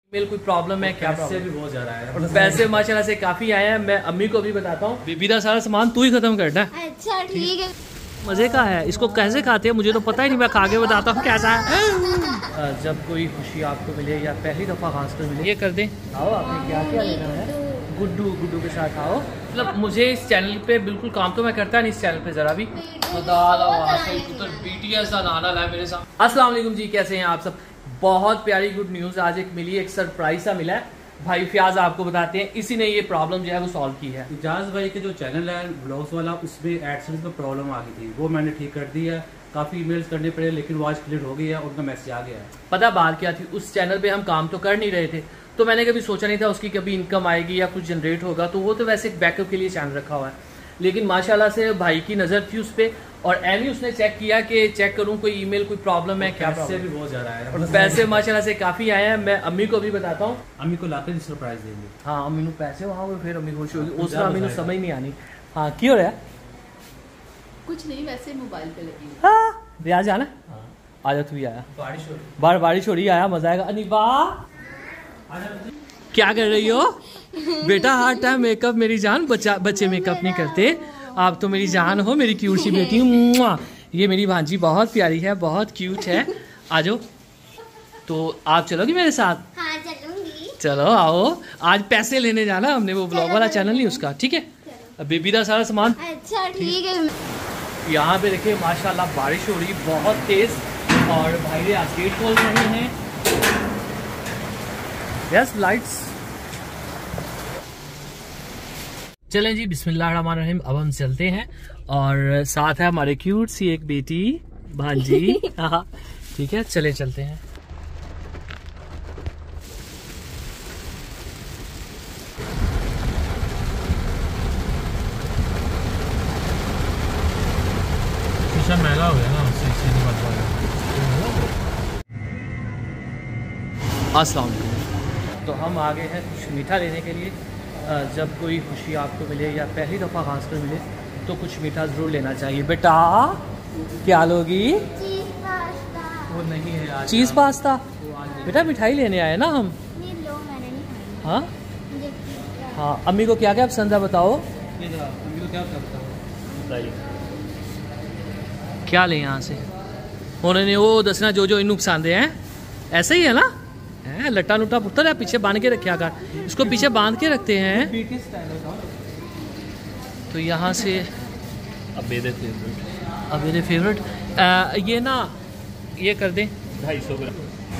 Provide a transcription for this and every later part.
Mail कोई problem है क्या? पैसे भी बहुत ज्यादा है और पैसे माशाल्लाह से काफी आए हैं। मैं अम्मी को भी बताता हूँ, बीबी का सारा सामान तू ही खत्म करना है। अच्छा ठीक है। मजे का है, इसको कैसे खाते हैं मुझे तो पता ही नहीं, मैं खा के बताता हूँ कैसा है। जब कोई खुशी आपको मिले या पहली दफा खासकर मिले, ये कर दें। आओ, आपने क्या क्या लेना है? गुड्डू के साथ आओ। मतलब मुझे इस चैनल पे बिल्कुल काम तो मैं करता नहीं इस चैनल पे जरा भी। BTS का नाना है मेरे साथ। अस्सलाम वालेकुम जी, कैसे हैं आप सब? बहुत प्यारी गुड न्यूज़ आज एक मिली, एक सरप्राइज सा मिला है। भाई फ्याज आपको बताते हैं, इसी ने ये प्रॉब्लम जो है वो सॉल्व की है। इजाज भाई के जो चैनल है ब्लॉग्स वाला, उसमें एडसेंस में प्रॉब्लम आ गई थी, वो मैंने ठीक कर दी है। काफ़ी ईमेल्स करने पड़े लेकिन वो आज क्लियर हो गई है, उनका मैसेज आ गया है। पता बात क्या थी, उस चैनल पे हम काम तो कर नहीं रहे थे, तो मैंने कभी सोचा नहीं था उसकी कभी इनकम आएगी या कुछ जनरेट होगा, तो वो तो वैसे एक बैकअप के लिए चैनल रखा हुआ है। लेकिन माशाल्लाह से भाई की नज़र थी उस पर, और एमी उसने चेक किया कि चेक करूं कोई ईमेल कोई प्रॉब्लम है क्या? पैसे भी बहुत ज़्यादा है और पैसे माशाल्लाह से काफ़ी आए हैं। मैं अम्मी को भी बताता हूँ, अम्मी को लाकर सरप्राइज देंगे। हाँ, अम्मी को पैसे वहाँ पर फिर अम्मी खुश होगी, उसका अम्मी को समझ नहीं आनी। हाँ, क्यों हो रहा है? कुछ नहीं, वैसे मोबाइल पे लगी हूँ। हाँ, ब्याज आना। आजा तू भी आया, बारिश हो रही, आया मजा आएगा। अनिबा क्या कर रही हो बेटा? हर टाइम मेकअप मेरी जान, बच्चे मेकअप नहीं करते, आप तो मेरी जान हो, मेरी क्यूट सी बेटी। ये मेरी भांजी बहुत प्यारी है, बहुत क्यूट है। आ जाओ, तो आप चलोगी मेरे साथ? हाँ चलूंगी। चलो आओ, आज पैसे लेने जाना हमने, वो ब्लॉग वाला चैनल नहीं उसका, ठीक है? बेबी का सारा सामान। अच्छा ठीक है। यहाँ पे देखिए माशाल्लाह बारिश हो रही बहुत तेज, और भाई ने आज गेट खोल रहे हैं। Yes, lights. चलें जी, बिस्मिल्लाहिर्रहमानिर्रहीम। अब हम चलते हैं, और साथ है हमारे क्यूट सी एक बेटी भांजी। हाँ ठीक है, चले चलते हैं। शीशा महंगा हो गया ना, अस्सलाम वालेकुम। तो हम आ गए हैं कुछ मीठा लेने के लिए। जब कोई खुशी आपको मिले या पहली दफ़ा खासकर मिले, तो कुछ मीठा ज़रूर लेना चाहिए। बेटा क्या लोगी? चीज पास्ता। वो नहीं है आज। Cheese pasta? बेटा मिठाई लेने आए ना हम। नहीं लो, मैंने नहीं खाई। हाँ मुझे पिज़्ज़ा। हाँ, अम्मी को क्या क्या पसंद है बताओ? ये जरा अम्मी को क्या करता हूँ बताइए। क्या लें यहाँ से? उन्होंने वो दसना जो जो इन पसंद हैं, ऐसे ही है ना? है लट्टा लुट्टा पुत्र है, पीछे बांध के रखे कर, इसको पीछे बांध के रखते हैं। तो यहाँ से अब मेरे फेवरेट ये ना, ये कर दें 250 ग्राम,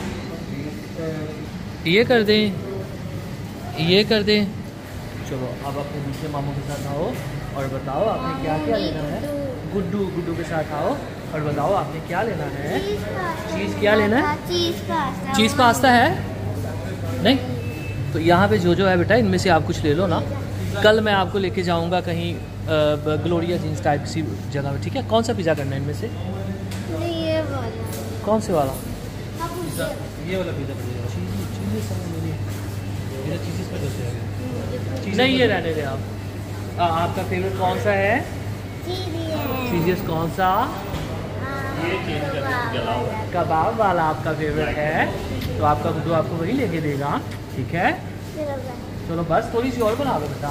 ये कर दें, ये कर दें। चलो अब अपने दूसरे मामू के साथ आओ और बताओ आपने क्या क्या लेना है। गुड्डू के साथ आओ और बताओ आपने क्या लेना है। चीज़ क्या लेना है? चीज पास्ता। चीज़ पास्ता है नहीं? तो यहाँ पे जो है बेटा, इनमें से आप कुछ ले लो ना। कल मैं आपको लेके जाऊँगा कहीं ग्लोरिया जीन्स टाइप किसी जगह में, ठीक है? कौन सा पिज़्ज़ा करना है इनमें से? नहीं ये वाला। कौन से वाला? ये वाला पिज़्ज़ा नहीं, ये रहने दे आप। आपका फेवरेट कौन सा है? चीज़ कौन सा? कबाब वाला आपका फेवरेट है, तो आपका गुड्डू आपको वही लेके देगा, ठीक है? चलो बस थोड़ी सी और बना लो बेटा।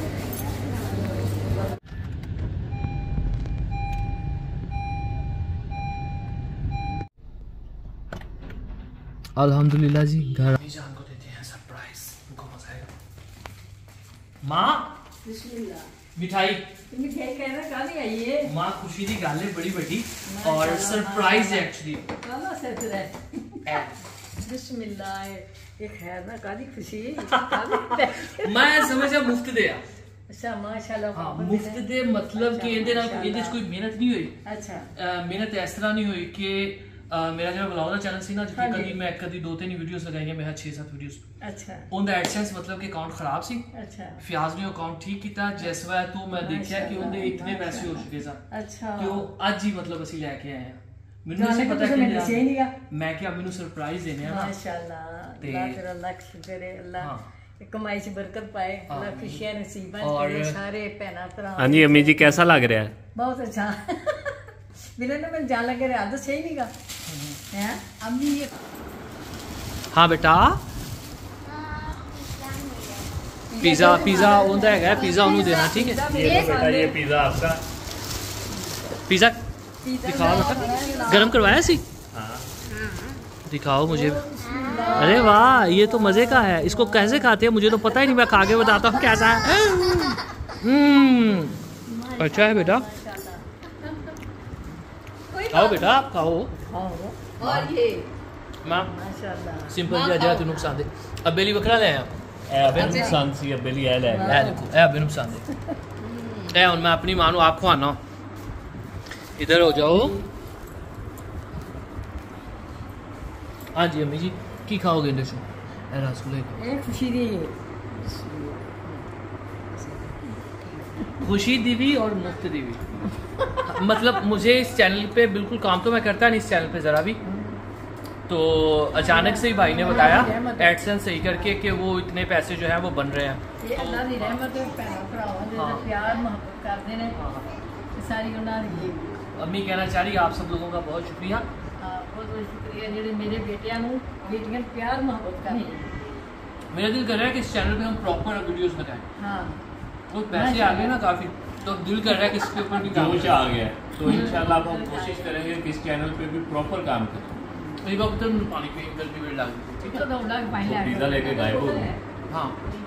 अल्हम्दुलिल्लाह जी, घर जान को देते हैं सरप्राइज, उनको मजा आएगा। माँ मिठाई कहना कहाँ नहीं आई है? माँ खुशी की गल है बड़ी बड़ी, और सरप्राइज है एक्चुअली। बिस्मिल्लाह, ये खैर ना कादी खुशी। मैं समझा मुफ्त दे। अच्छा माशाल्लाह। हाँ, मुफ्त दे मतलब कि ਇਹਦੇ ਨਾਲ कोई मेहनत नहीं हुई। अच्छा, मेहनत इस तरह नहीं हुई कि मेरा जो ब्लॉग ਦਾ ਚੈਨਲ ਸੀ ਨਾ, ਜਿੱਥੇ ਕਦੀ ਮੈਂ ਕਦੀ 2-3 ਵੀਡੀਓਜ਼ ਲਗਾਈਆਂ, ਮੈਂ 6-7 ਵੀਡੀਓਜ਼। अच्छा ਉਹਦਾ ਐਡਸੈਂਸ मतलब कि ਅਕਾਊਂਟ ਖਰਾਬ ਸੀ। अच्छा ਫਿਆਜ਼ ਨੇ ਅਕਾਊਂਟ ਠੀਕ ਕੀਤਾ, ਜਿਸ ਵੇ ਤੋਂ ਮੈਂ ਦੇਖਿਆ ਕਿ ਉਹਦੇ ਇਤਨੇ ਪੈਸੇ ਹੋ ਚੁੱਕੇ ਸਨ अच्छा। ਕਿ ਉਹ ਅੱਜ ਹੀ मतलब ਅਸੀਂ ਲੈ ਕੇ ਆਏ ਹਾਂ। ਮੈਨੂੰ ਨਹੀਂ ਪਤਾ ਕਿ ਮੈਂ ਕਿ ਮੈਨੂੰ ਸਰਪ੍ਰਾਈਜ਼ ਦੇਣੇ ਆ। माशाल्लाह, अल्लाह तेरा लाख शुक्र है। अल्लाह कमाई से बरकत पाए, अल्लाह खुशियां नसीबात करे सारे भैन भरा। हाँ जी अम्मी जी, कैसा लग रहा है? बहुत अच्छा। मेरे ना मैं जान लगे आदत सही नहीं का है अम्मी ये। हाँ बेटा पिज़्ज़ा होता है, पिज़्ज़ा उन्होंने देना, ठीक है। बेटा ये पिज़्ज़ा आपका। पिज़्ज़ा दिखाओ बेटा, गरम करवाया सी? हाँ दिखाओ मुझे। अरे वाह, ये तो मज़े का है। इसको कैसे खाते हैं मुझे तो पता ही नहीं, मैं खा के बताता हूँ कैसा है। अच्छा है बेटा, खाओ बेटा, आप खाओ। और ये माँ माशाल्लाह सिंपल जी अजय तू नुकसान दे। अब बेली बकरा ले आया अबे नुकसान सी अबे लिया ले ए देखो, ए अबे नुकसान दे ए। और मैं अपनी माँ आप खुआना, इधर हो जाओ। हाँ जी अम्मी जी, की खाओगे इंडस्ट्री? रसगुल्ले खाओ। एक खुशी दी खुशी दीवी और मुफ्त दीवी। मतलब मुझे इस चैनल पे बिल्कुल काम तो मैं करता नहीं इस चैनल पे ज़रा भी, तो अचानक से ही भाई ने बताया एडसेंस सही करके कि वो इतने पैसे जो हैं वो बन रहे हैं। ये अल्लाह दी रहमत है, भैन भरावां दे हाँ। प्यार मोहब्बत करते ने, सारी उन्हां दी। अम्मी कहना चाह रही आप सब लोगों का बहुत शुक्रिया। बहुत बहुत शुक्रिया जेडे मेरे बेटियां नूं बेटियां प्यार मोहब्बत करते। मेरा दिल कर रहा है कि इस चैनल पे हम प्रॉपर वीडियोस बनाएं। हाँ वो पैसे आ गए ना काफ़ी, तो दिल कर रहा है कि इसके ऊपर भी काम जोश आ गया है। तो इंशाल्लाह अब हम कोशिश करेंगे कि इस चैनल पे भी प्रॉपर काम करें। एक बार तो पानी पे गर्मी में डाल दी, ठीक है। तो दौड़ा के पानी तो पिज़्ज़ा लेके गायब हो गए। हाँ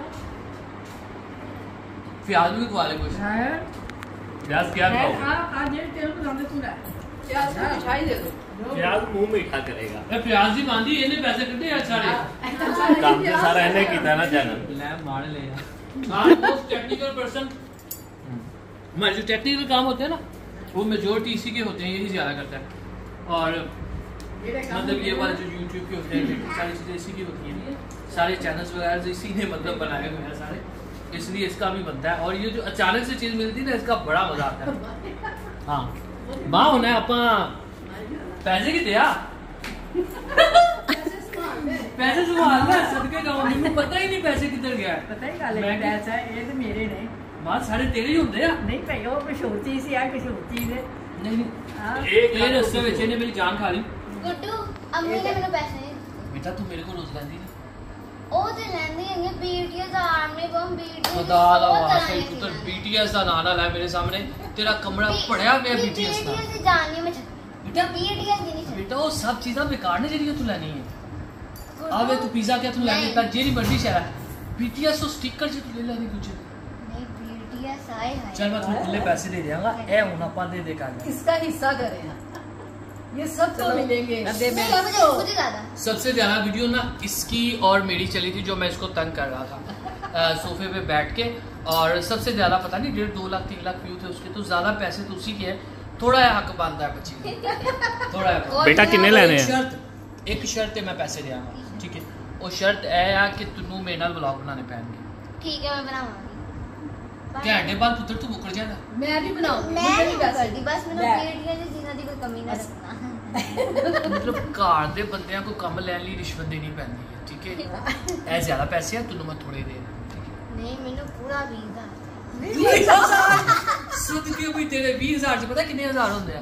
प्याज भी खवा ले कुछ। है प्याज क्या खाओगे? आज ये तेल को डाल दे तू प्याज को मिठाई दे दो प्याज मुंह मीठा करेगा। ए प्याज ही बांधी, इन्हें पैसे कटे यार सारे। काम तो सारा इन्हें कीता ना चैनल। ले मार ले यार। आज मोस्ट टेक्निकल पर्सन, हमारे जो टेक्निकल काम होते हैं ना वो मेजोरिटी इसी के होते हैं, यही ज़्यादा करता है। और मतलब ये वाले जो यूट्यूब के होते हैं सारी चीज़ें इसी की होती हैं, सारे चैनल्स वगैरह इसी ने मतलब बनाए हुए हैं सारे, इसलिए इसका भी बनता है। और ये जो अचानक से चीज़ मिलती है ना इसका बड़ा मजा आता है। हाँ माँ होना है अपा पैसे की दिया पैसे संभाल ले सदके जाओ, मुझे पता ही नहीं पैसे किधर गया है। पता ही गल है पैसा ये तो मेरे ने माँ सारे तेरे ही होते हैं। नहीं भाई वो कुछ और चीज सी आ कुछ और चीज है। नहीं हाँ एक रस्ते में इन्हें मेरी जान खा ली। गुड्डू अम्मी ने मेरे पैसे नहीं दिते। बेटा तू मेरे को रोज लाती है ਉਹ ਤੇ ਲੈਂਦੀ ਹੈਗੇ BTS ਦਾ ਆਰਮੀ ਬੰਮ BTS खुदा दा वास्ते तू तो BTS ਦਾ ਨਾਂ ਨਾ ਲੈ ਮੇਰੇ ਸਾਹਮਣੇ, तेरा कमरा पड़िया गया BTS ਦਾ। BTS ਦੀ ਜਾਣੀ ਮੈਂ बेटा BTS ਦੀ नहीं बेटा वो सब चीज़ां बेकार ने जेडी तू लेनी है। आवे तू पिज़्ज़ा क्या तू लेनी ता जेडी बड़ी शहर BTS तो स्टिकर जे तू ले लेनी कुछ नहीं BTS आए हाय। चल मैं तुझे खुले पैसे दे देंगा, ए हुन अपन दे दे कर। इसका हिस्सा करें ये सब तो मिलेंगे। नहीं मुझे ज्यादा सबसे ज़्यादा वीडियो ना इसकी और मेरी चली थी जो मैं इसको तंग कर रहा था सोफे पे बैठ के, और सबसे ज़्यादा पता नहीं 1.5-2 लाख 3 लाख व्यू थे उसके, तो ज़्यादा पैसे तो उसी के है। थोड़ा हक बनता है बच्ची का, थोड़ा बेटा किन्ने लेने हैं? एक शर्त है मैं पैसे देंगा, ठीक है। वो शर्त है कि तू मेरे नाल व्लॉग बनाने पैणगे। ठीक है मैं बनाऊंगी। घंटे बाद पुत्र तू मुकर जाएगा। मैं भी बनाऊंगी मैं नहीं करती, बस मैंने BTS ਦੀ ਚੀਜ਼ਾਂ ਦੀ ਕੋਈ ਕਮੀ ਨਾ ਰੱਖਣਾ। मतलब घर ਦੇ ਬੰਦਿਆਂ को ਕੰਮ ਲੈਣ ਲਈ ਰਿਸ਼ਵਤ ਦੇਣੀ ਪੈਂਦੀ ਹੈ, ਠੀਕ ਹੈ। ਇਹ ਜ਼ਿਆਦਾ ਪੈਸੇ ਆ ਤੈਨੂੰ ਮੈਂ ਥੋੜੇ ਦੇ ਰਹਾ, ਠੀਕ ਹੈ। ਨਹੀਂ ਮੈਨੂੰ ਪੂਰਾ 20,000 ਸਦਕੇ ਵੀ ਤੇਰੇ 20,000 ਚ ਪਤਾ ਕਿੰਨੇ ਹਜ਼ਾਰ ਹੁੰਦੇ ਆ?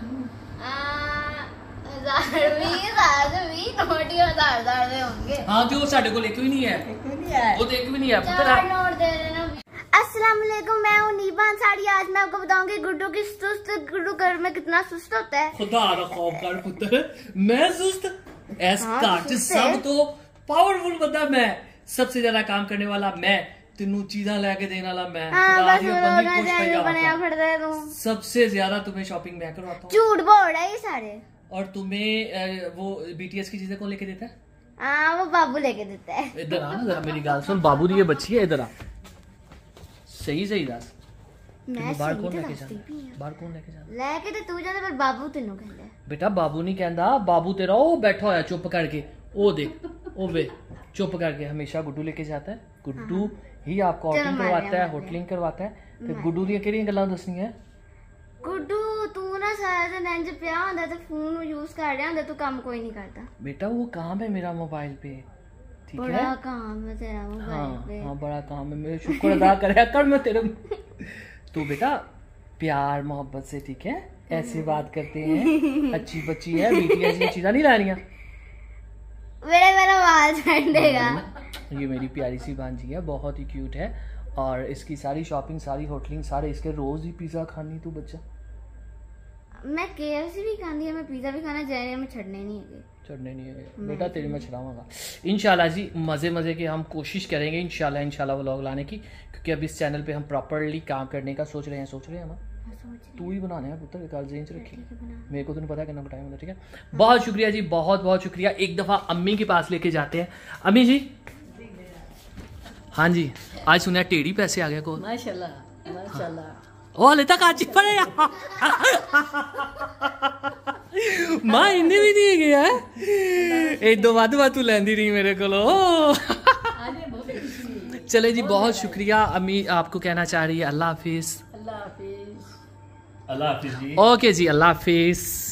20,000 ਨੋਟ 1000 ਦੇ ਹੋਣਗੇ। ਹਾਂ ਤੇ ਉਹ ਸਾਡੇ ਕੋਲ ਇੱਕ ਵੀ ਨਹੀਂ ਹੈ, ਉਹ ਤੇ ਇੱਕ ਵੀ ਨਹੀਂ है पुत्र। 4 नोट दे देना। अस्सलाम वालेकुम, मैं हूँ नीबा अंसारी। आज मैं आपको बताऊंगी गुड्डू की सुस्त, गुड्डू घर में कितना सुस्त होता है। खुदा दा खौफ कर पुत्र, मैं सुस्त इस हाँ, घर च सुस्त है। सब तो पावरफुल बंदा मैं, सबसे ज्यादा काम करने वाला मैं, तेनू चीज़ां लेके देने वाला मैं, हाँ, खुदा बस दी वो बंदी लोग खुश ना करके बनाया आता हूं। फिरता है तू। सबसे ज्यादा तुम्हें शॉपिंग मैं करवाता हूँ, झूठ बोल रहा है ये सारे। और तुम्हें वो BTS की चीजें कौन लेके देता है? हाँ वो बाबू लेके देता है। इधर आ ना जरा मेरी गाल सुन, बाबू दी ये बच्ची है, इधर आ सही सही दस। मैं बाहर सही कौन तो लेके दसती जाना? भी हूं। बाहर कौन लेके जाना? लेके तो तू जाता पर बाबू तेनू कहता है। बेटा बाबू नहीं कहता, बाबू तेरा वो बैठा होया चुप करके, ओ देख ओ वे चुप करके हमेशा गुड्डू लेके जाता है। गुड्डू ही आपको आउटिंग करवाता है, होटलिंग करवाता है। ते गुड्डू दी केड़ियां गल्लां दसनियां? गुड्डू तू ना सारा दिन इंज पिया होंदा ते फोन यूज कर रहा होंदा, तू काम कोई नहीं करता। बेटा वो काम है मेरा मोबाइल पे, ठीक है। बड़ा काम है तेरा मोबाइल हाँ पे। हाँ बड़ा काम है, मेरे शुक्र अदा करे कर मैं तेरे। तो बेटा प्यार मोहब्बत से, ठीक है, ऐसे बात करते हैं, अच्छी बच्ची है, BTS की चीज़ां नहीं लानियां। मेरा बाल छंडेगा। ये मेरी प्यारी सी भांजी है, बहुत ही क्यूट है, और इसकी सारी शॉपिंग, सारी होटलिंग, सारे इसके रोज ही पिज्जा खानी तू बच्चा। मैं KFC भी खानी है, मैं पिज्जा भी खाना, जाए में छड़ने नहीं है, चढ़ने नहीं है बेटा, तेरी मैं छड़ाऊंगा इंशाल्लाह जी। मज़े के हम कोशिश करेंगे इंशाल्लाह व्लॉग लाने की, क्योंकि अब इस चैनल पे हम प्रॉपरली काम करने का सोच रहे हैं हम। तू ही बनाने हैं पुत्र, एक जेंच रखी, मेरे को तो नहीं पता कितना टाइम होता। ठीक है, बहुत शुक्रिया जी, बहुत शुक्रिया। एक दफ़ा अम्मी के पास लेके जाते हैं। अम्मी जी, हाँ जी, आज सुना टेढ़ी पैसे आ गया को, माशाल्लाह ओ लेता काची पड़े मां इन्हें भी दिए गया है, एक दो वाद तू लेंदी रही मेरे को। चले जी, बहुत शुक्रिया। अम्मी आपको कहना चाह रही है अल्लाह हाफिज। अल्लाह हाफिज जी। ओके जी, अल्लाह हाफिज।